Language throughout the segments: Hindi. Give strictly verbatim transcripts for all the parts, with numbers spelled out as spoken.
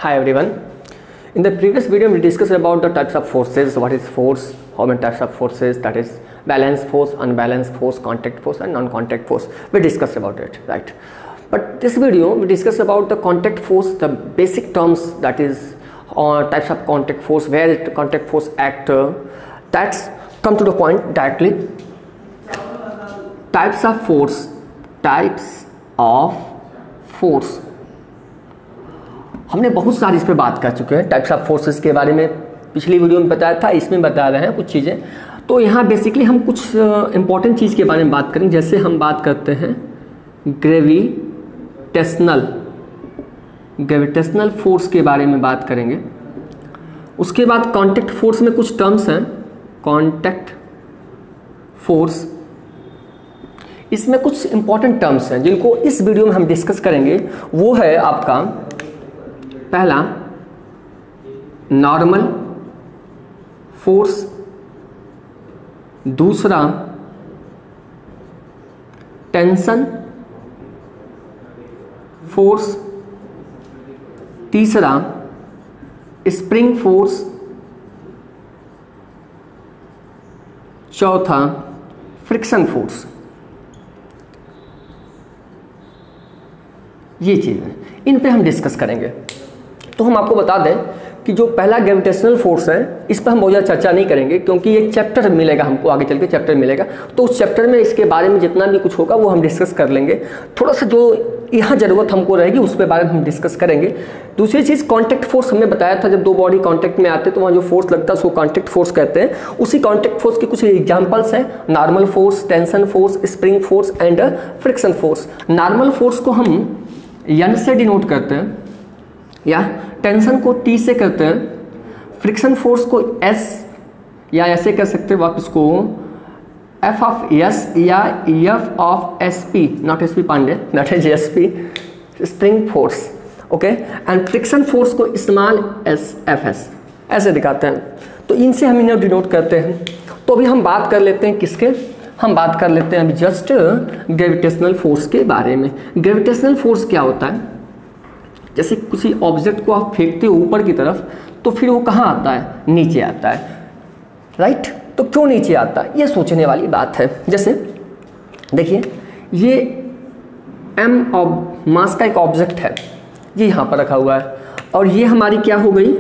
Hi everyone. In the previous video we discussed about the types of forces, what is force, how many types of forces, that is balance force, unbalanced force, contact force and non-contact force. We discussed about it, right? But this video we discuss about the contact force, the basic terms, that is uh, types of contact force, where the contact force act. Uh, that's come to the point directly. Types of force, types of force. हमने बहुत सारी इस पे बात कर चुके हैं टाइप्स ऑफ फोर्सेस के बारे में, पिछली वीडियो में बताया था, इसमें बता रहे हैं कुछ चीज़ें। तो यहाँ बेसिकली हम कुछ इंपॉर्टेंट चीज़ के बारे में बात करेंगे। जैसे हम बात करते हैं ग्रेविटेशनल ग्रेविटेशनल फोर्स के बारे में बात करेंगे। उसके बाद कॉन्टैक्ट फोर्स में कुछ टर्म्स हैं। कॉन्टैक्ट फोर्स, इसमें कुछ इंपॉर्टेंट टर्म्स हैं जिनको इस वीडियो में हम डिस्कस करेंगे। वो है आपका पहला नॉर्मल फोर्स, दूसरा टेंशन फोर्स, तीसरा स्प्रिंग फोर्स, चौथा फ्रिक्शन फोर्स। ये चीज़ें इन पे हम डिस्कस करेंगे। तो हम आपको बता दें कि जो पहला ग्रेविटेशनल फोर्स है इस पर हम बहुत ज़्यादा चर्चा नहीं करेंगे, क्योंकि एक चैप्टर मिलेगा हमको, आगे चल के चैप्टर मिलेगा। तो उस चैप्टर में इसके बारे में जितना भी कुछ होगा वो हम डिस्कस कर लेंगे। थोड़ा सा जो यहाँ ज़रूरत हमको रहेगी उस पर बारे में हम डिस्कस करेंगे। दूसरी चीज़ कॉन्टैक्ट फोर्स, हमने बताया था जब दो बॉडी कॉन्टैक्ट में आते हैं तो वहाँ जो फोर्स लगता है उसको कॉन्टैक्ट फोर्स कहते हैं। उसी कॉन्टैक्ट फोर्स के कुछ एग्जाम्पल्स हैं, normal force, tension force, spring force and friction force. Normal force को हम एन से डिनोट करते हैं, या टेंशन को टी से करते हैं, फ्रिक्शन फोर्स को एस, या ऐसे कह सकते हैं आप इसको एफ ऑफ एस या F of S P, not S P Pandey, that is S P, spring force. Okay, and friction force को स्मॉल एस एफ एस ऐसे दिखाते हैं। तो इनसे हम इन्हें डिनोट करते हैं। तो अभी हम बात कर लेते हैं किसके, हम बात कर लेते हैं अभी जस्ट ग्रेविटेशनल फोर्स के बारे में। ग्रेविटेशनल फोर्स क्या होता है? जैसे किसी ऑब्जेक्ट को आप फेंकते हो ऊपर की तरफ तो फिर वो कहाँ आता है? नीचे आता है, राइट? तो क्यों नीचे आता है, ये सोचने वाली बात है। जैसे देखिए, ये एम ऑब मास का एक ऑब्जेक्ट है, ये यहाँ पर रखा हुआ है, और ये हमारी क्या हो गई?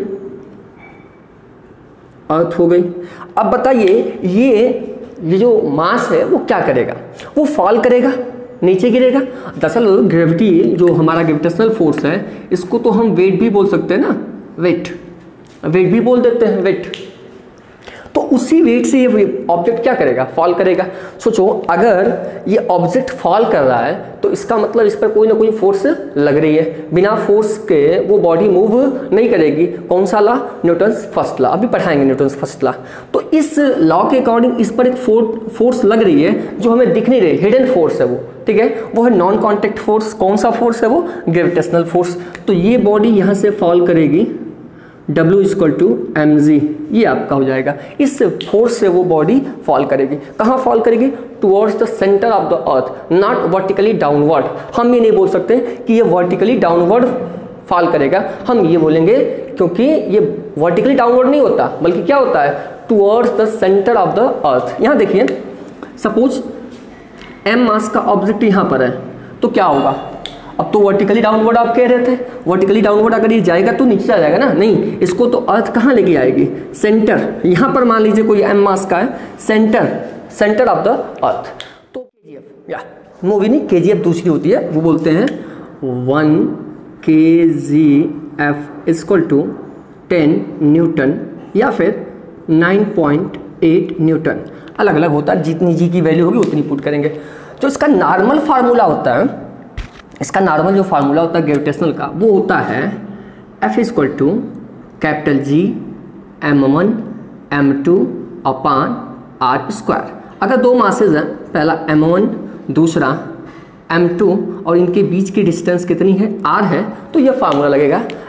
अर्थ हो गई। अब बताइए, ये ये जो मास है वो क्या करेगा? वो फॉल करेगा, नीचे गिरेगा। दरअसल ग्रेविटी, जो हमारा ग्रेविटेशनल फोर्स है, इसको तो हम वेट भी बोल सकते हैं ना, वेट वेट भी बोल देते हैं, वेट। तो उसी वेट से ये ऑब्जेक्ट क्या करेगा? फॉल करेगा। सोचो, अगर ये ऑब्जेक्ट फॉल कर रहा है तो इसका मतलब इस पर कोई ना कोई फोर्स लग रही है। बिना फोर्स के वो बॉडी मूव नहीं करेगी। कौन सा लॉ? न्यूटन्स फर्स्ट लॉ, अभी पढ़ाएंगे न्यूटन्स फर्स्ट लॉ। तो इस लॉ के अकॉर्डिंग इस पर एक फोर्स लग रही है जो हमें दिख नहीं रही, हिडन फोर्स है वो, ठीक है? वो है नॉन कॉन्टैक्ट फोर्स। कौन सा फोर्स है वो? Gravitational force. तो ये बॉडी यहाँ से फॉल करेगी, W equal to M G, ये आपका हो जाएगा। इस फोर्स से वो बॉडी फॉल करेगी। कहाँ फॉल करेगी? Towards the centre of the earth, not vertically downward. हम ये नहीं बोल सकते कि ये वर्टिकली डाउनवर्ड फॉल करेगा, हम ये बोलेंगे क्योंकि ये वर्टिकली डाउनवर्ड नहीं होता, बल्कि क्या होता है? Towards the centre of the earth. यहाँ देखिए, सपोज एम मास का ऑब्जेक्ट यहाँ पर है, तो क्या होगा? अब तो वर्टिकली डाउनवर्ड आप कह रहे थे, वर्टिकली डाउनवर्ड अगर ये जाएगा तो नीचे आ जाएगा ना, नहीं, इसको तो अर्थ कहाँ लेके आएगी? सेंटर। यहाँ पर मान लीजिए कोई एम मास का है, centre centre of the earth. तो केजीएफ, या मूवी नहीं, केजीएफ दूसरी होती है, वो बोलते हैं one K G F equal to ten newton या फिर नाइन पॉइंट एट न्यूटन। अलग अलग होता है, जितनी जी की वैल्यू होगी उतनी पुट करेंगे। जो इसका नॉर्मल फार्मूला होता है, इसका नॉर्मल जो फार्मूला होता है ग्रेविटेशनल का, वो होता है F equal to capital G M one M two upon R square. अगर दो मासेज हैं, पहला एम वन, दूसरा एम टू, और इनके बीच की डिस्टेंस कितनी है? आर है, तो यह फार्मूला लगेगा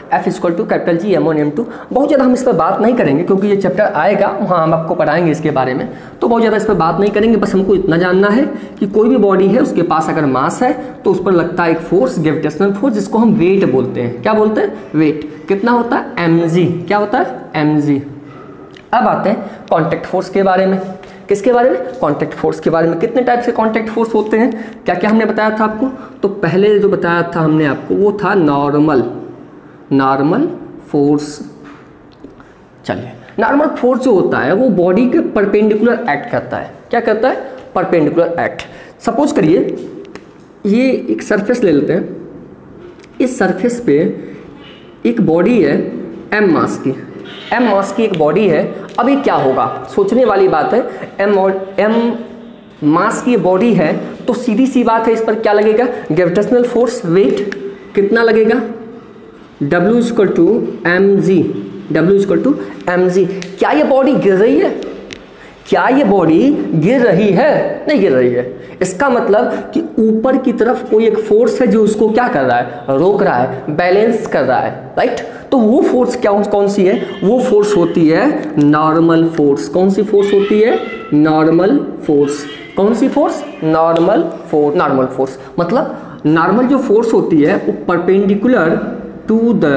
F equal to capital G M one M two. बहुत ज़्यादा हम इस पर बात नहीं करेंगे क्योंकि ये चैप्टर आएगा वहाँ हम आपको पढ़ाएंगे इसके बारे में, तो बहुत ज़्यादा इस पर बात नहीं करेंगे। बस हमको इतना जानना है कि कोई भी बॉडी है उसके पास अगर मास है तो उस पर लगता है एक फोर्स, ग्रेविटेशनल फोर्स, जिसको हम वेट बोलते हैं। क्या बोलते हैं? वेट। कितना होता है? M G. क्या होता है? M G. अब आते हैं कॉन्टैक्ट फोर्स के बारे में। किसके बारे में? कॉन्टैक्ट फोर्स के बारे में। कितने टाइप से कॉन्टैक्ट फोर्स होते हैं, क्या क्या हमने बताया था आपको? तो पहले जो बताया था हमने आपको वो था नॉर्मल नॉर्मल फोर्स। चलिए, नॉर्मल फोर्स जो होता है वो बॉडी के परपेंडिकुलर एक्ट करता है। क्या करता है? Perpendicular act. सपोज करिए ये एक सरफेस ले लेते हैं, इस सरफेस पे एक बॉडी है एम मास की, एम मास की एक बॉडी है। अभी क्या होगा, सोचने वाली बात है। एम और एम मास की बॉडी है तो सीधी सी बात है, इस पर क्या लगेगा? ग्रेविटेशनल फोर्स, वेट कितना लगेगा? W equal to M G. W equal to M G. क्या ये बॉडी गिर रही है? क्या ये बॉडी गिर रही है? नहीं गिर रही है। इसका मतलब कि ऊपर की तरफ कोई एक फोर्स है जो उसको क्या कर रहा है? रोक रहा है, बैलेंस कर रहा है, राइट। तो वो फोर्स क्या कौन सी है? वो फोर्स होती है नॉर्मल फोर्स। कौन सी फोर्स होती है? Normal force. कौन सी force? Normal force. Normal force मतलब नॉर्मल जो फोर्स होती है वो perpendicular to the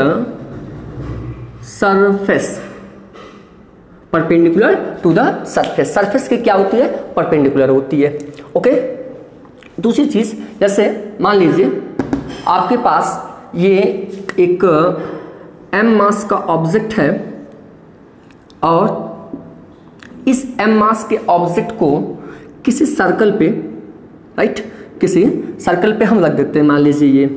surface, perpendicular to the surface. Surface की क्या होती है? परपेंडिकुलर होती है। ओके। दूसरी चीज, जैसे मान लीजिए आपके पास ये एक एम मास का ऑब्जेक्ट है और इस एम मास के ऑब्जेक्ट को किसी सर्कल पे, राइट, किसी सर्कल पे हम रख देते हैं। मान लीजिए ये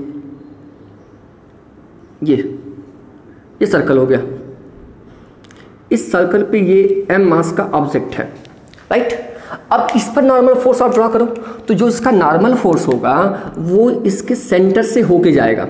ये ये सर्कल हो गया। इस सर्कल पे ये एम मास का ऑब्जेक्ट है, राइट। अब इस पर नॉर्मल फोर्स आप ड्रॉ करो तो जो इसका नॉर्मल फोर्स होगा वो इसके सेंटर से होके जाएगा।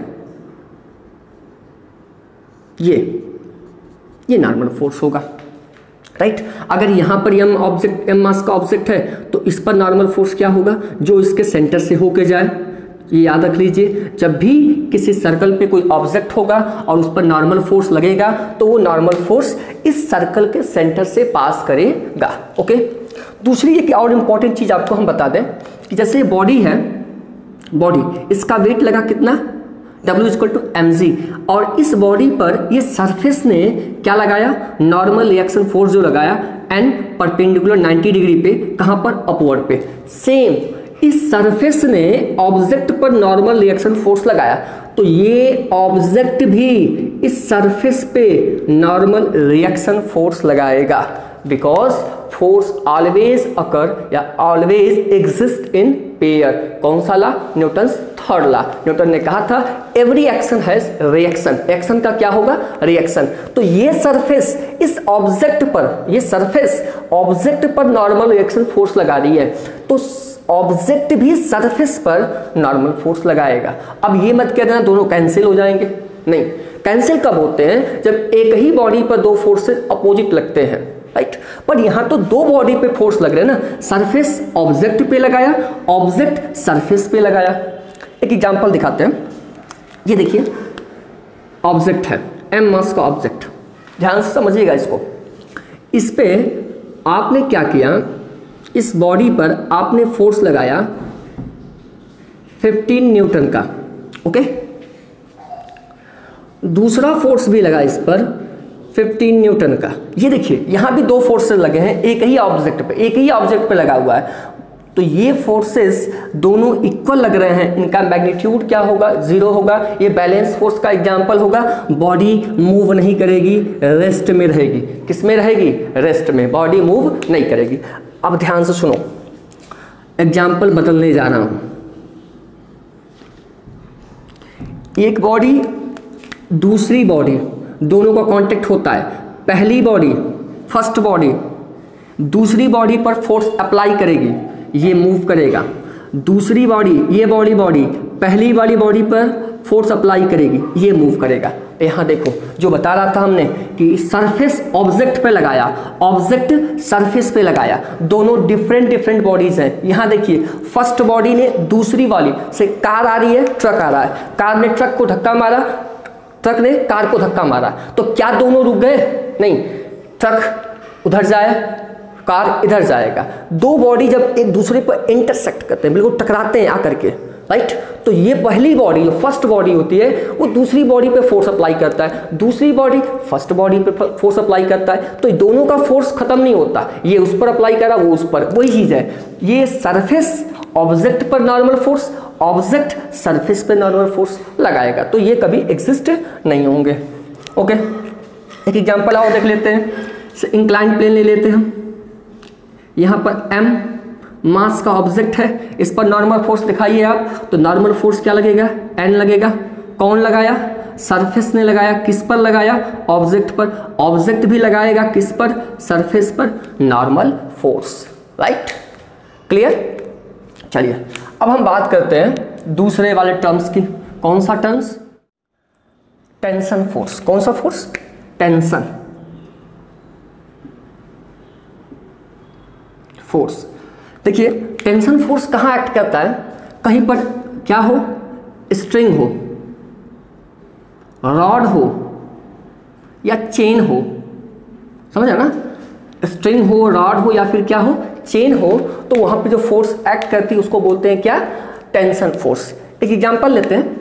ये ये नॉर्मल फोर्स होगा, राइट। अगर यहां पर एम ऑब्जेक्ट एम मास का ऑब्जेक्ट है तो इस पर नॉर्मल फोर्स क्या होगा? जो इसके सेंटर से होके जाए। ये याद रख लीजिए, जब भी किसी सर्कल पे कोई ऑब्जेक्ट होगा और उस पर नॉर्मल फोर्स लगेगा तो वो नॉर्मल फोर्स इस सर्कल के सेंटर से पास करेगा। ओके। दूसरी एक और इम्पॉर्टेंट चीज आपको हम बता दें कि जैसे ये बॉडी है, बॉडी, इसका वेट लगा कितना? W equal to M G. और इस बॉडी पर ये सरफेस ने क्या लगाया? नॉर्मल रिएक्शन फोर्स जो लगाया एंड परपेंडिकुलर नाइंटी डिग्री पे, कहां पर? अपवर्ड पे। सेम इस सरफेस ने ऑब्जेक्ट पर नॉर्मल रिएक्शन फोर्स लगाया तो ये ऑब्जेक्ट भी इस सरफेस पे नॉर्मल रिएक्शन फोर्स लगाएगा, बिकॉज फोर्स ऑलवेज अकर या ऑलवेज एग्जिस्ट इन पेयर। कौन सा law? Newton's third law. Newton ने कहा था every action has reaction. Action का क्या होगा? रिएक्शन। तो ये सरफेस इस ऑब्जेक्ट पर, ये सरफेस ऑब्जेक्ट पर नॉर्मल रिएक्शन फोर्स लगा रही है तो ऑब्जेक्ट भी सरफेस पर नॉर्मल फोर्स लगाएगा। अब ये मत कह देना दोनों कैंसिल हो जाएंगे, नहीं। कैंसिल कब होते हैं? जब एक ही बॉडी पर दो फोर्सेस अपोजिट लगते हैं, राइट। पर यहां तो दो बॉडी पे फोर्स लग रहे हैं ना, सरफेस ऑब्जेक्ट पे लगाया, ऑब्जेक्ट सरफेस पे लगाया। एक एग्जांपल दिखाते हैं। ये देखिए ऑब्जेक्ट है, एम मास का ऑब्जेक्ट, ध्यान से समझिएगा इसको। इस पे आपने क्या किया? इस बॉडी पर आपने फोर्स लगाया फिफ्टीन न्यूटन का, ओके। दूसरा फोर्स भी लगा इस पर फिफ्टीन न्यूटन का। ये देखिए यहां भी दो फोर्सेस लगे हैं एक ही ऑब्जेक्ट पे, एक ही ऑब्जेक्ट पे लगा हुआ है। तो ये फोर्सेस दोनों इक्वल लग रहे हैं, इनका मैग्नीट्यूड क्या होगा? जीरो होगा। ये बैलेंस फोर्स का एग्जांपल होगा। बॉडी मूव नहीं करेगी, रेस्ट में रहेगी। किस में रहेगी? रेस्ट में। बॉडी मूव नहीं करेगी। अब ध्यान से सुनो, एग्जाम्पल बदलने जा रहा हूं। एक बॉडी दूसरी बॉडी, दोनों का कांटेक्ट होता है। पहली बॉडी, फर्स्ट बॉडी दूसरी बॉडी पर फोर्स अप्लाई करेगी, ये मूव करेगा। दूसरी बॉडी, ये बॉडी बॉडी पहली वाली बॉडी पर फोर्स अप्लाई करेगी, ये मूव करेगा। यहाँ देखो जो बता रहा था हमने कि सरफेस ऑब्जेक्ट पे लगाया, ऑब्जेक्ट सरफेस पे लगाया, दोनों डिफरेंट डिफरेंट बॉडीज हैं। यहाँ देखिए फर्स्ट बॉडी ने दूसरी वाली से, कार आ रही है, ट्रक आ रहा है, कार ने ट्रक को धक्का मारा, ट्रक ने कार को धक्का मारा, तो क्या दोनों रुक गए? नहीं, ट्रक उधर जाए, कार इधर जाएगा। दो बॉडी जब एक दूसरे पर इंटरसेक्ट करते हैं, बिल्कुल टकराते हैं आकर के, राइट, तो ये पहली बॉडी, जो फर्स्ट बॉडी होती है, वो दूसरी बॉडी पे फोर्स अप्लाई करता है, दूसरी बॉडी फर्स्ट बॉडी पे फोर्स अप्लाई करता है, तो दोनों का फोर्स खत्म नहीं होता, ये उस पर अप्लाई करा, वो उस पर, वही चीज है। ये सरफेस ऑब्जेक्ट पर नॉर्मल फोर्स, ऑब्जेक्ट सरफेस पे नॉर्मल फोर्स लगाएगा, तो ये कभी एग्जिस्ट नहीं होंगे। ओके, एक एग्जांपल आओ देख लेते हैं। इंक्लाइंड प्लेन ले लेते हैं हम, यहाँ पर m मास का ऑब्जेक्ट है, इस पर नॉर्मल फोर्स दिखाइए आप, तो नॉर्मल फोर्स क्या लगेगा? n लगेगा। कौन लगाया? सरफेस ने लगाया। किस पर लगाया? ऑब्जेक्ट पर। ऑब्जेक्ट भी लगाएगा किस पर? सरफेस पर, नॉर्मल फोर्स, राइट, क्लियर। चलिए अब हम बात करते हैं दूसरे वाले टर्म्स की। कौन सा टर्म्स? Tension force. कौन सा फोर्स? Tension force. देखिए टेंशन फोर्स कहाँ एक्ट करता है? कहीं पर क्या हो, स्ट्रिंग हो, रॉड हो या चेन हो, समझा ना, स्ट्रिंग हो, रॉड हो या फिर क्या हो, चेन हो, तो वहां पे जो फोर्स एक्ट करती है उसको बोलते हैं क्या? Tension force. एक एग्जांपल लेते हैं,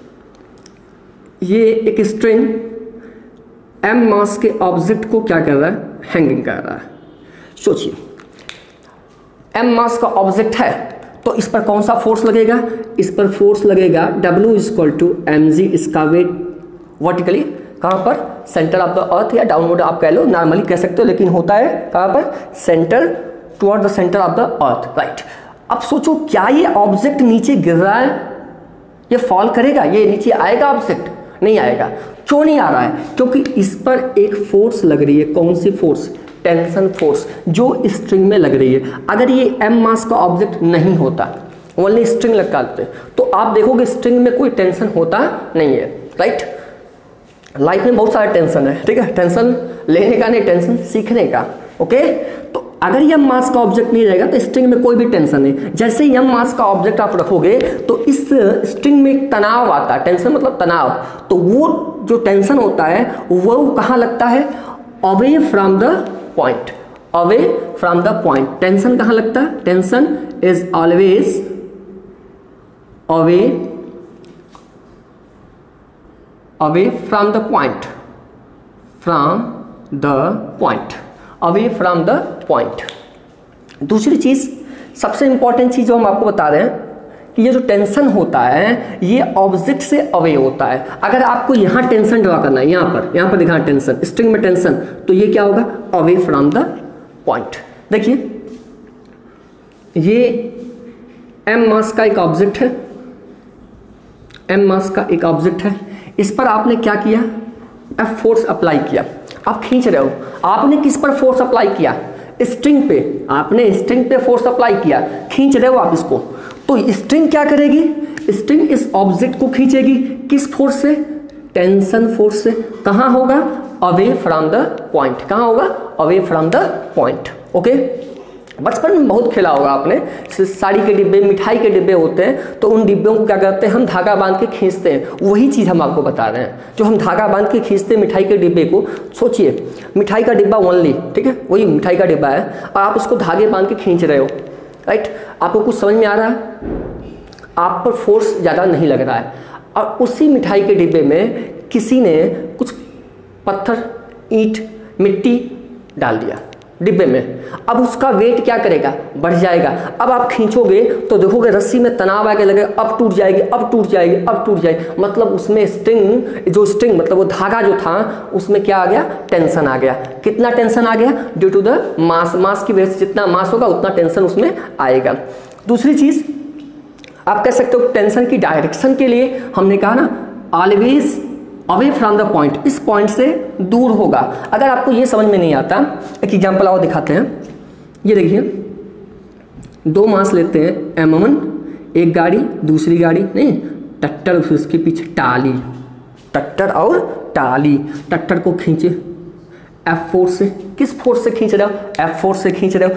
ये एक स्ट्रिंग m मास के ऑब्जेक्ट को क्या कर रहा है? हैंगिंग कर रहा है। सोचिए m मास का ऑब्जेक्ट है तो इस पर कौन सा फोर्स लगेगा? इस पर फोर्स लगेगा W equal to M G, इसका वेट वर्टिकली कहाँ पर? सेंटर ऑफ द अर्थ, या डाउनवर्ड आप कह लो, नॉर्मली कह सकते हो, लेकिन होता है कहाँ पर? Centre, towards the centre of the earth, right. अब सोचो क्या ये ऑब्जेक्ट नीचे गिर रहा है? ये फॉल करेगा? ये नीचे आएगा ऑब्जेक्ट? नहीं आएगा। क्यों नहीं आ रहा है? क्योंकि इस पर एक फोर्स लग रही है। कौन सी फोर्स? टेंशन फोर्स, जो स्ट्रिंग में लग रही है। अगर ये m मास का ऑब्जेक्ट नहीं होता, ओनली स्ट्रिंग लगा देते, तो आप देखोगे स्ट्रिंग में कोई टेंशन होता नहीं है, राइट। लाइफ में बहुत सारा टेंशन है, ठीक है, टेंशन लेने का नहीं, टेंशन सीखने का। ओके, तो अगर ये m मास का ऑब्जेक्ट नहीं रहेगा तो स्ट्रिंग में कोई भी टेंशन नहीं। जैसे ही m मास का ऑब्जेक्ट आप रखोगे तो इस स्ट्रिंग में तनाव आता है। टेंशन मतलब तनाव, तो वो जो टेंशन होता है वो कहाँ लगता है? Away from the point, away from the point. Tension कहाँ लगता है? Tension is always away away from the point, from the point, away from the point. दूसरी चीज, सबसे इंपॉर्टेंट चीज जो हम आपको बता रहे हैं कि ये जो टेंशन होता है ये ऑब्जेक्ट से अवे होता है। अगर आपको यहाँ टेंशन ड्रा करना है, यहाँ पर यहाँ पर दिखा टेंशन, स्ट्रिंग में टेंशन, तो ये क्या होगा? Away from the point. देखिए ये m मास का एक ऑब्जेक्ट है, m मास का एक ऑब्जेक्ट है, इस पर आपने क्या किया? F फोर्स अप्लाई किया। आप खींच रहे हो, आपने किस पर फोर्स अप्लाई किया? स्ट्रिंग पे, आपने स्ट्रिंग पे फोर्स अप्लाई किया, खींच रहे हो आप इसको, तो स्ट्रिंग क्या करेगी? स्ट्रिंग इस ऑब्जेक्ट को खींचेगी, किस फोर्स से? टेंशन फोर्स से। कहाँ होगा? Away from the point. कहाँ होगा? Away from the point. Okay, बचपन में बहुत खेला होगा आपने, साड़ी के डिब्बे, मिठाई के डिब्बे होते हैं, तो उन डिब्बों को क्या करते हैं? हम धागा बांध के खींचते हैं। वही चीज़ हम आपको बता रहे हैं, जो हम धागा बांध के खींचते हैं मिठाई के डिब्बे को। सोचिए मिठाई का डिब्बा ओनली, ठीक है, वही मिठाई का डिब्बा है, और आप उसको धागे बांध के खींच रहे हो, राइट। आपको कुछ समझ में आ रहा है? आप पर फोर्स ज़्यादा नहीं लग रहा है, और उसी मिठाई के डिब्बे में किसी ने कुछ पत्थर, ईंट, मिट्टी डाल दिया डिब्बे में। अब उसका वेट क्या करेगा? बढ़ जाएगा। अब आप खींचोगे तो देखोगे रस्सी में तनाव आके लगेगा, अब टूट जाएगी, अब टूट जाएगी, अब टूट जाएगी। मतलब उसमें स्ट्रिंग, जो स्ट्रिंग मतलब वो धागा जो था, उसमें क्या आ गया? टेंशन आ गया। कितना टेंशन आ गया? Due to the mass. Mass की वजह से जितना मास होगा उतना टेंशन उसमें आएगा। दूसरी चीज आप कह सकते हो टेंशन की डायरेक्शन के लिए हमने कहा ना, always away from the point, इस पॉइंट से दूर होगा। अगर आपको ये समझ में नहीं आता, एक एग्जांपल और दिखाते हैं। ये देखिए दो मास लेते हैं, एम वन, एक गाड़ी, दूसरी गाड़ी नहीं, ट्रैक्टर, उसके पीछे टाली, ट्रैक्टर और टाली। ट्रैक्टर को खींचे एफ फोर्स से। किस फोर्स से खींच रहे हो? एफ फोर्स से खींच रहे हो।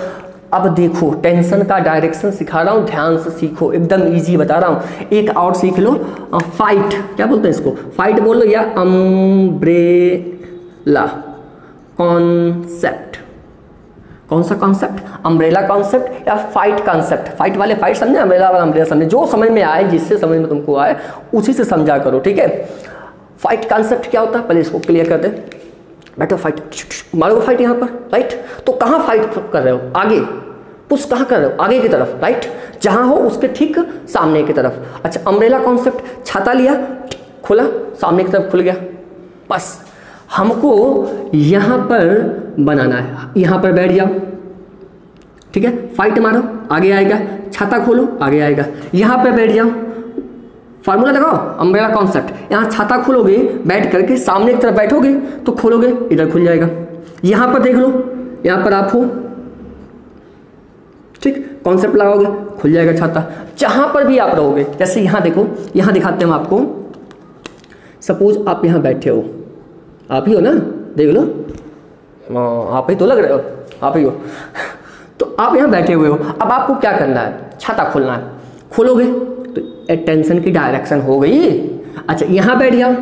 अब देखो टेंशन का डायरेक्शन सिखा रहा हूँ, ध्यान से सीखो, एकदम इजी बता रहा हूँ। एक और सीख लो, फाइट, क्या बोलते हैं इसको, फाइट बोल लो या अम्ब्रेला कॉन्सेप्ट। कौन सा कॉन्सेप्ट, अम्ब्रेला कॉन्सेप्ट या फाइट कॉन्सेप्ट। फाइट वाले फाइट समझे, अम्ब्रेला वाला अम्ब्रेला समझे, जो समझ में आए, जिससे समझ में तुमको आए उसी से समझा करो, ठीक है। फाइट कॉन्सेप्ट क्या होता है पहले इसको क्लियर कर दे। बैठो, फाइट मारो, फाइट यहाँ पर, राइट। तो कहाँ फाइट कर रहे हो, आगे पुश कहाँ कर रहे हो, आगे की तरफ, राइट, जहाँ हो उसके ठीक सामने की तरफ। अच्छा, अम्ब्रेला कॉन्सेप्ट, छाता लिया, खुला, सामने की तरफ खुल गया, बस हमको यहाँ पर बनाना है, यहाँ पर बैठ जाओ, ठीक है। फाइट मारो, आगे आएगा, छाता खोलो, आगे आएगा, यहाँ पर बैठ जाओ, फार्मूला लगाओ, अम्ब्रेला कॉन्सेप्ट। यहाँ छाता खोलोगे, बैठ करके सामने की तरफ बैठोगे तो खोलोगे, इधर खुल जाएगा। यहाँ पर देख लो, यहाँ पर आप हो, ठीक, कॉन्सेप्ट लगाओगे, खुल जाएगा छाता। जहाँ पर भी आप रहोगे, जैसे यहाँ देखो, यहाँ दिखाते हैं हम आपको, सपोज आप यहाँ बैठे हो, आप ही हो ना, देख लो, आप ही तो लग रहे हो, आप ही हो तो आप यहाँ बैठे हुए हो। अब आपको क्या करना है, छाता खोलना है, खोलोगे तो टेंशन की डायरेक्शन हो गई। अच्छा, यहाँ बैठ जाओ,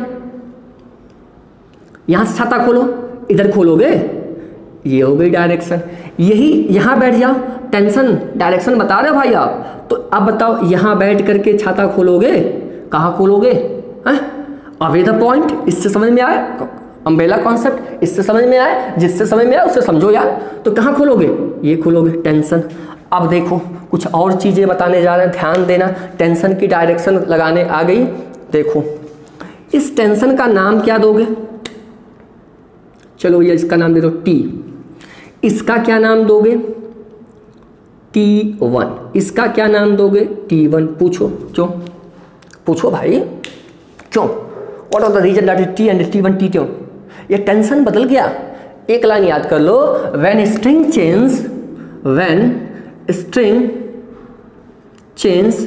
यहाँ से छाता खोलो, इधर खोलोगे, ये हो गई डायरेक्शन। यही यहाँ बैठ जाओ, टेंशन डायरेक्शन बता रहे हो भाई आप। तो अब बताओ, यहाँ बैठ करके छाता खोलोगे, कहाँ खोलोगे, अवे द पॉइंट। इससे समझ में आए, अम्ब्रेला कॉन्सेप्ट इससे समझ में आए, जिससे समझ में आए उससे समझो यार। तो कहाँ खोलोगे, ये खोलोगे, टेंशन। अब देखो कुछ और चीज़ें बताने जा रहे हैं, ध्यान देना। टेंशन की डायरेक्शन लगाने आ गई, देखो इस टेंशन का नाम क्या दोगे, चलो ये इसका नाम दे दो टी। इसका क्या नाम दोगे, टी वन। इसका क्या नाम दोगे, टी वन। पूछो क्यों, पूछो भाई क्यों, what are the reason that is T and T one T क्यों। ये टेंशन बदल गया। एक लाइन याद कर लो, when string change, when string change,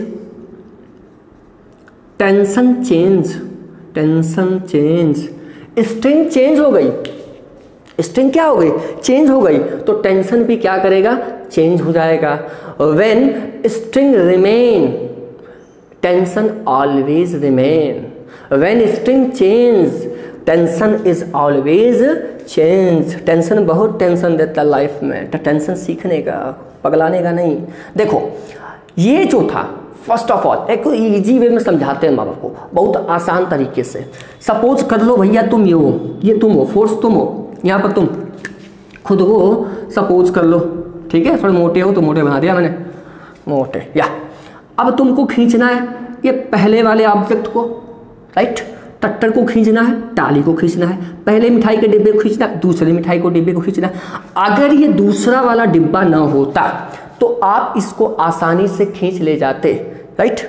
tension change, tension change. String change हो गई, स्ट्रिंग क्या हो गई, चेंज हो गई, तो टेंशन भी क्या करेगा, चेंज हो जाएगा। When string remain, tension always remain. When string change, tension is always change. Tension बहुत टेंशन देता है लाइफ में, तो टेंशन सीखने का, पगलाने का नहीं। देखो ये जो था, फर्स्ट ऑफ ऑल एक इजी वे में समझाते हैं माँ बाप को, बहुत आसान तरीके से। सपोज कर लो भैया तुम ये हो, ये तुम हो, फोर्स तुम हो, यहाँ पर तुम खुद को सपोज कर लो, ठीक है। थोड़े मोटे हो तो मोटे बना दिया मैंने, मोटे। या अब तुमको खींचना है ये पहले वाले ऑब्जेक्ट को, राइट, टट्टर को खींचना है, टाली को खींचना है, पहले मिठाई के डिब्बे को खींचना है, दूसरे मिठाई को डिब्बे को खींचना है। अगर ये दूसरा वाला डिब्बा ना होता तो आप इसको आसानी से खींच ले जाते, राइट।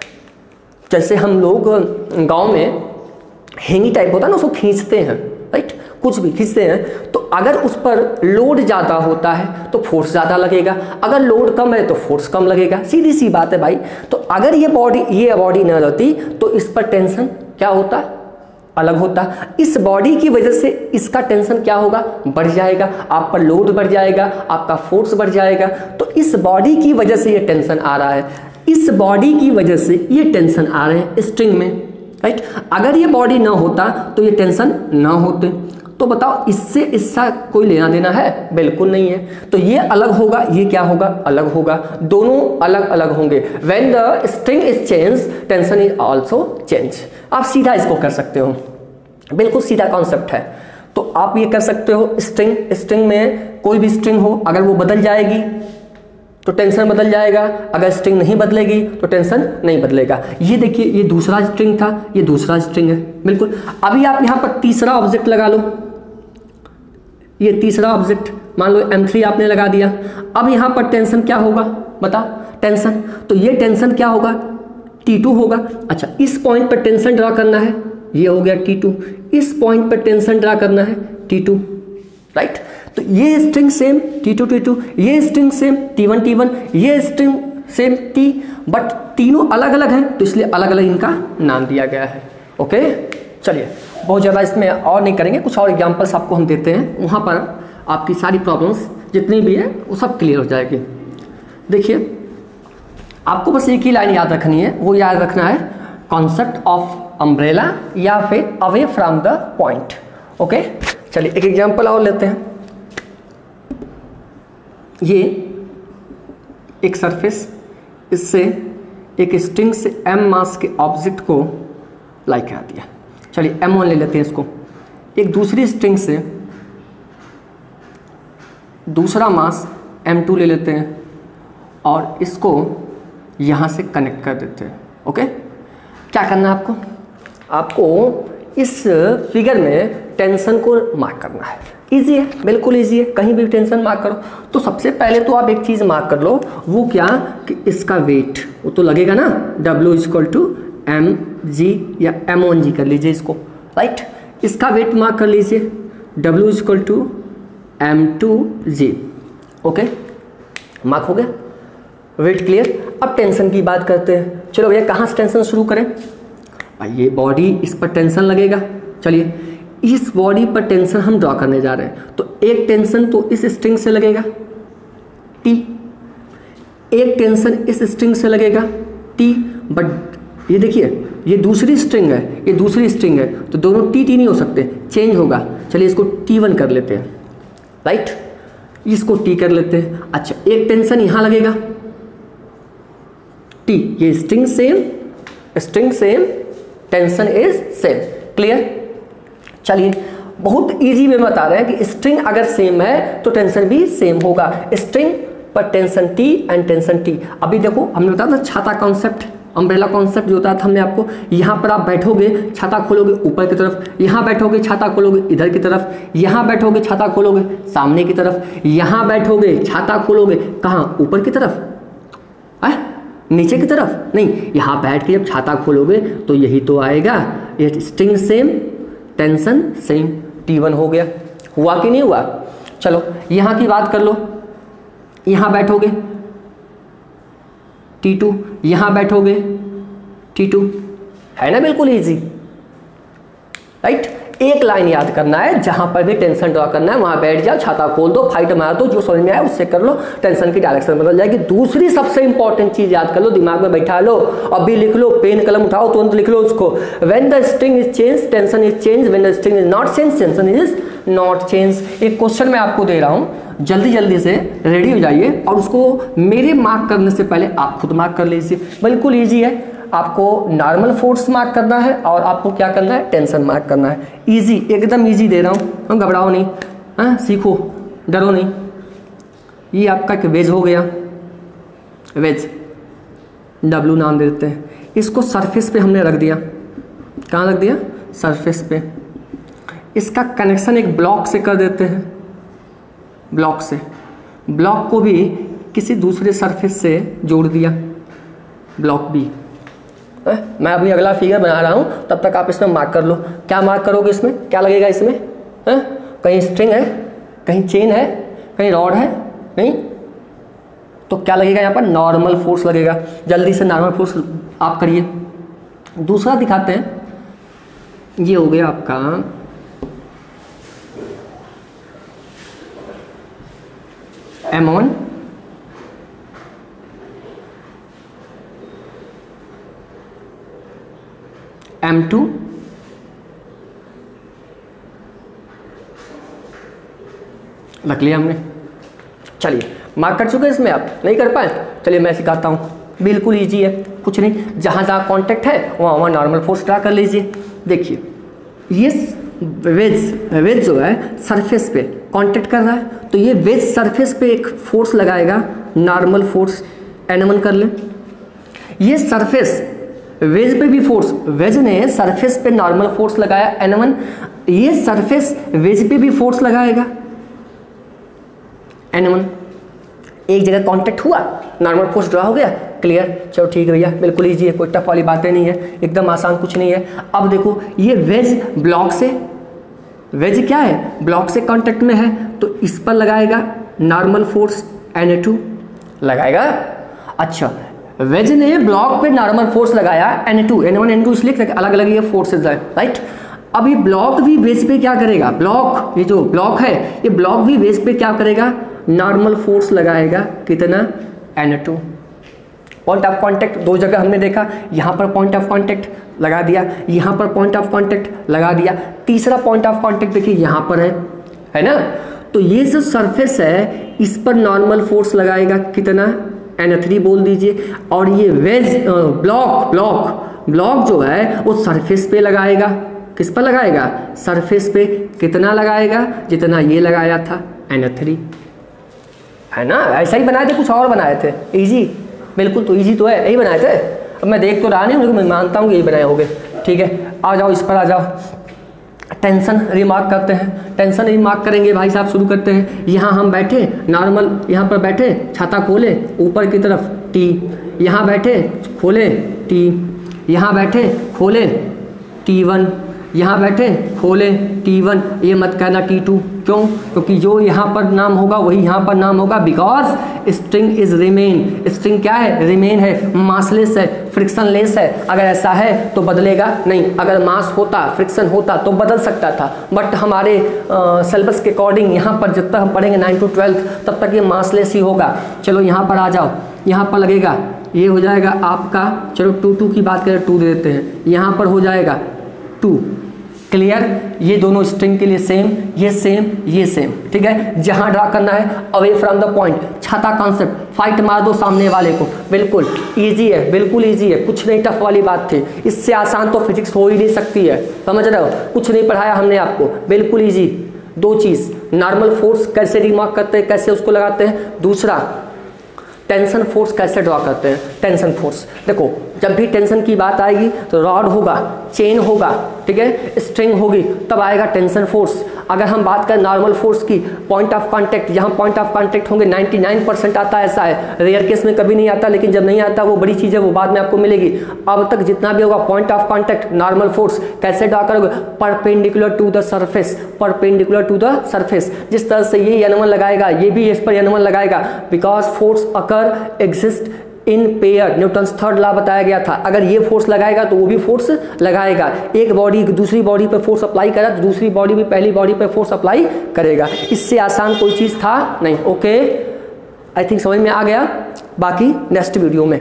जैसे हम लोग गांव में हेंगी टाइप होता है ना, उसको खींचते हैं, राइट, कुछ भी खींचते हैं। तो अगर उस पर लोड ज़्यादा होता है तो फोर्स ज़्यादा लगेगा, अगर लोड कम है तो फोर्स कम लगेगा, सीधी सी बात है भाई। तो अगर ये बॉडी ये बॉडी न रहती तो इस पर टेंशन क्या होता, अलग होता। इस बॉडी की वजह से इसका टेंशन क्या होगा, बढ़ जाएगा, आप पर लोड बढ़ जाएगा, आपका फोर्स बढ़ जाएगा। तो इस बॉडी की वजह से ये टेंशन आ रहा है, इस बॉडी की वजह से ये टेंशन आ रहे हैं स्ट्रिंग में, राइट। अगर ये बॉडी ना होता तो ये टेंशन ना होते। तो बताओ इससे इसका कोई लेना देना है, बिल्कुल नहीं है। तो ये अलग होगा, ये क्या होगा, अलग होगा, दोनों अलग अलग होंगे। When the string is change, tension is also change. आप सीधा इसको कर सकते हो, बिल्कुल सीधा कॉन्सेप्ट है। तो आप ये कर सकते हो, स्ट्रिंग स्ट्रिंग में कोई भी स्ट्रिंग हो, अगर वो बदल जाएगी तो टेंशन बदल जाएगा, अगर स्ट्रिंग नहीं बदलेगी तो टेंशन नहीं बदलेगा। ये देखिए, ये दूसरा स्ट्रिंग था, ये दूसरा स्ट्रिंग है, बिल्कुल। अभी आप यहाँ पर तीसरा ऑब्जेक्ट लगा लो, ये तीसरा ऑब्जेक्ट मान लो एम थ्री आपने लगा दिया। अब यहाँ पर टेंशन क्या होगा, बता, टेंशन, तो ये टेंशन क्या होगा, टी टू होगा। अच्छा, इस पॉइंट पर टेंशन ड्रा करना है, ये हो गया टी टू। इस पॉइंट पर टेंशन ड्रा करना है, टी टू, राइट। तो ये string same T two T two, ये string same T one T one, ये स्ट्रिंग सेम टी, बट तीनों अलग अलग हैं तो इसलिए अलग अलग इनका नाम दिया गया है। ओके, चलिए बहुत ज़्यादा इसमें और नहीं करेंगे, कुछ और एग्जांपल्स आपको हम देते हैं। वहाँ पर आपकी सारी प्रॉब्लम्स जितनी भी है वो सब क्लियर हो जाएगी। देखिए आपको बस एक ही लाइन याद रखनी है, वो याद रखना है कॉन्सेप्ट ऑफ अम्ब्रेला या फिर away from the point. Okay, चलिए एक एग्जांपल और लेते हैं। ये एक सरफेस, इससे एक स्ट्रिंग से m मास के ऑब्जेक्ट को लाइक करा दिया। चलिए एम वन ले लेते हैं इसको। एक दूसरी स्ट्रिंग से दूसरा मास एम टू ले लेते हैं और इसको यहाँ से कनेक्ट कर देते हैं। ओके, क्या करना है आपको? आपको इस फिगर में टेंशन को मार्क करना है। इजी है, बिल्कुल इजी है, कहीं भी टेंशन मार्क करो। तो सबसे पहले तो आप एक चीज़ मार्क कर लो, वो क्या कि इसका वेट वो तो लगेगा ना, W equal to M G या एम वन जी कर लीजिए इसको, राइट। इसका वेट मार्क कर लीजिए W equal to M two G. Okay, mark हो गया, वेट क्लियर। अब टेंशन की बात करते हैं। चलो भैया कहाँ से टेंशन शुरू करें? भाई ये बॉडी, इस पर टेंशन लगेगा। चलिए इस बॉडी पर टेंशन हम ड्रॉ करने जा रहे हैं, तो एक टेंशन तो इस स्ट्रिंग से लगेगा T, एक टेंशन इस स्ट्रिंग से लगेगा T। बट ये देखिए ये दूसरी स्ट्रिंग है, ये दूसरी स्ट्रिंग है, तो दोनों टी टी नहीं हो सकते, चेंज होगा। चलिए इसको टी वन कर लेते हैं, राइट, इसको टी कर लेते हैं। अच्छा, एक टेंशन यहाँ लगेगा टी, ये string same, string same, tension is same. Clear? चलिए बहुत इजी में बता रहे हैं कि स्ट्रिंग अगर सेम है तो टेंशन भी सेम होगा। स्ट्रिंग पर tension T and tension T. अभी देखो हमने बताया था छाता कॉन्सेप्ट, अम्ब्रेला कॉन्सेप्ट जो होता था हमने आपको, यहाँ पर आप बैठोगे छाता खोलोगे ऊपर की तरफ, यहाँ बैठोगे छाता खोलोगे इधर की तरफ, यहाँ बैठोगे छाता खोलोगे सामने की तरफ, यहाँ बैठोगे छाता खोलोगे कहाँ, ऊपर की तरफ, है नीचे की तरफ नहीं। यहाँ बैठ के जब छाता खोलोगे तो यही तो आएगा, ये string same tension same, T one हो गया। हुआ कि नहीं हुआ? चलो यहाँ की बात कर लो, यहाँ बैठोगे टी टू, यहाँ बैठोगे टी टू, है ना, बिल्कुल इजी, राइट। एक लाइन याद करना है, जहां पर भी टेंशन ड्रॉ करना है वहां बैठ जाओ, छाता खोल दो, फाइट मार दो, जो समझ में आए उससे कर लो, टेंशन की डायरेक्शन बदल जाएगी। दूसरी सबसे इंपॉर्टेंट चीज याद कर लो, दिमाग में बैठा लो, अभी लिख लो, पेन कलम उठाओ तुरंत लिख लो उसको। When the string is change tension is change, when the string is not change tension is not change. एक क्वेश्चन मैं आपको दे रहा हूं, जल्दी जल्दी से रेडी हो जाइए और उसको मेरे मार्क करने से पहले आप खुद मार्क कर लीजिए। बिल्कुल ईजी है, आपको नॉर्मल फोर्स मार्क करना है और आपको क्या करना है, टेंशन मार्क करना है। इजी, एकदम इजी दे रहा हूँ, घबराओ नहीं, हाँ सीखो, डरो नहीं। ये आपका एक वेज हो गया, वेज डब्लू नाम दे देते हैं इसको। सरफेस पे हमने रख दिया, कहाँ रख दिया, सरफेस पे। इसका कनेक्शन एक ब्लॉक से कर देते हैं, ब्लॉक से, ब्लॉक को भी किसी दूसरे सरफेस से जोड़ दिया, ब्लॉक बी। मैं अभी अगला फिगर बना रहा हूं, तब तक आप इसमें मार्क कर लो। क्या मार्क करोगे इसमें, क्या लगेगा इसमें, है? कहीं स्ट्रिंग है, कहीं चेन है, कहीं रॉड है, नहीं तो क्या लगेगा यहाँ पर, नॉर्मल फोर्स लगेगा। जल्दी से नॉर्मल फोर्स आप करिए। दूसरा दिखाते हैं, ये हो गया आपका एम वन, एम टू, रख लिया हमने। चलिए मार्क कर चुके इसमें, आप नहीं कर पाए, चलिए मैं सिखाता हूँ, बिल्कुल इजी है, कुछ नहीं, जहाँ जहाँ कांटेक्ट है वहाँ वहाँ नॉर्मल फोर्स ड्रा कर लीजिए। देखिए ये वेज, वेज जो है सरफेस पे कांटेक्ट कर रहा है, तो ये वेज सरफेस पे एक फोर्स लगाएगा, नॉर्मल फोर्स एन वन कर ले। ये सरफेस वेज पे भी फोर्स, वेज ने सरफेस पे नॉर्मल फोर्स लगाया एन वन, ये सरफेस वेज पे भी फोर्स लगाएगा एन वन। एक जगह कांटेक्ट हुआ, नॉर्मल फोर्स ड्रा हो गया, क्लियर। चलो ठीक है भैया, बिल्कुल इजी है, कोई टफ वाली बातें नहीं है, एकदम आसान, कुछ नहीं है। अब देखो ये वेज ब्लॉक से, वेज क्या है, ब्लॉक से कांटेक्ट में है, तो इस पर लगाएगा नॉर्मल फोर्स एन टू लगाएगा। अच्छा, वेज ने ब्लॉक पे नॉर्मल फोर्स लगाया N two, N one N two इसलिए अलग अलग ये फोर्सेज है, राइट। अब ये ब्लॉक भी बेस पे क्या करेगा, ब्लॉक ये जो ब्लॉक है ये ब्लॉक भी बेस पे क्या करेगा, नॉर्मल फोर्स लगाएगा, कितना, N two. Point of contact दो जगह हमने देखा, यहाँ पर पॉइंट ऑफ कांटेक्ट लगा दिया, यहाँ पर पॉइंट ऑफ कांटेक्ट लगा दिया, तीसरा पॉइंट ऑफ कांटेक्ट देखिए यहाँ पर है है ना। तो ये जो सरफेस है इस पर नॉर्मल फोर्स लगाएगा, कितना, एन थ्री बोल दीजिए। और ये वेज ब्लॉक ब्लॉक ब्लॉक जो है वो सरफेस पे लगाएगा, किस पर लगाएगा, सरफेस पे, कितना लगाएगा, जितना ये लगाया था, एन थ्री, है ना। ऐसा ही बनाए थे, कुछ और बनाए थे, इजी, बिल्कुल तो इजी तो है, यही बनाए थे। अब मैं देख तो रहा नहीं हूँ लेकिन मैं मानता हूँ कि यही बनाए होंगे, ठीक है। आ जाओ इस पर आ जाओ, टेंशन रिमार्क करते हैं, टेंशन रिमार्क करेंगे भाई साहब, शुरू करते हैं। यहाँ हम बैठे नॉर्मल, यहाँ पर बैठे, छाता खोले ऊपर की तरफ टी, यहाँ बैठे खोले टी, यहाँ बैठे खोले टी वन, यहाँ बैठे खोले टी वन, ये मत कहना टी टू, क्यों, क्योंकि जो यहाँ पर नाम होगा वही यहाँ पर नाम होगा, because string is remain, string क्या है, रिमेन है, मासलेस है, फ्रिक्शन लेस है। अगर ऐसा है तो बदलेगा नहीं, अगर मास होता, फ्रिक्शन होता तो बदल सकता था, बट हमारे सिलेबस के अकॉर्डिंग यहाँ पर जब तक हम पढ़ेंगे नाइन टू ट्वेल्थ तब तक ये मासलेस ही होगा। चलो यहाँ पर आ जाओ, यहाँ पर लगेगा, ये हो जाएगा आपका, चलो टू टू की बात करें, टू दे देते हैं, यहाँ पर हो जाएगा टू, क्लियर। ये दोनों स्ट्रिंग के लिए सेम, ये सेम, ये सेम, ठीक है। जहां ड्रा करना है अवे फ्रॉम द पॉइंट, छाता कॉन्सेप्ट, फाइट मार दो सामने वाले को, बिल्कुल इजी है, बिल्कुल इजी है, कुछ नहीं टफ वाली बात थी। इससे आसान तो फिजिक्स हो ही नहीं सकती है, समझ रहे हो, कुछ नहीं पढ़ाया हमने आपको, बिल्कुल इजी। दो चीज़, नॉर्मल फोर्स कैसे रिमार्क करते हैं, कैसे उसको लगाते हैं, दूसरा टेंशन फोर्स कैसे ड्रॉ करते हैं। टेंशन फोर्स देखो, जब भी टेंशन की बात आएगी तो रॉड होगा, चेन होगा, ठीक है, स्ट्रिंग होगी, तब आएगा टेंशन फोर्स। अगर हम बात करें नॉर्मल फोर्स की, पॉइंट ऑफ कांटेक्ट, यहाँ पॉइंट ऑफ कांटेक्ट होंगे, निन्यानवे परसेंट आता है, ऐसा है, रेयर केस में कभी नहीं आता, लेकिन जब नहीं आता वो बड़ी चीज़ है, वो बाद में आपको मिलेगी। अब तक जितना भी होगा point of contact, normal force कैसे ड्रॉ करोगे, perpendicular to the surface, perpendicular to the surface. जिस तरह से ये एन वन लगाएगा, ये भी इस पर एन वन लगाएगा, because force occur exist in pair, Newton's third law बताया गया था। अगर ये फोर्स लगाएगा तो वो भी फोर्स लगाएगा, एक बॉडी दूसरी बॉडी पे फोर्स अप्लाई करा तो दूसरी बॉडी भी पहली बॉडी पे फोर्स अप्लाई करेगा। इससे आसान कोई चीज़ था नहीं। ओके, आई थिंक समझ में आ गया, बाकी नेक्स्ट वीडियो में।